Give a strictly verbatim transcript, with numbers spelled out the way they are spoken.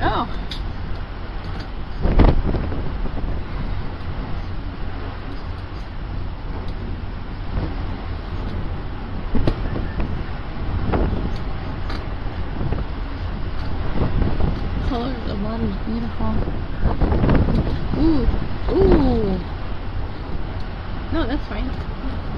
Oh. Color of the water is beautiful. Ooh, ooh. No, that's fine.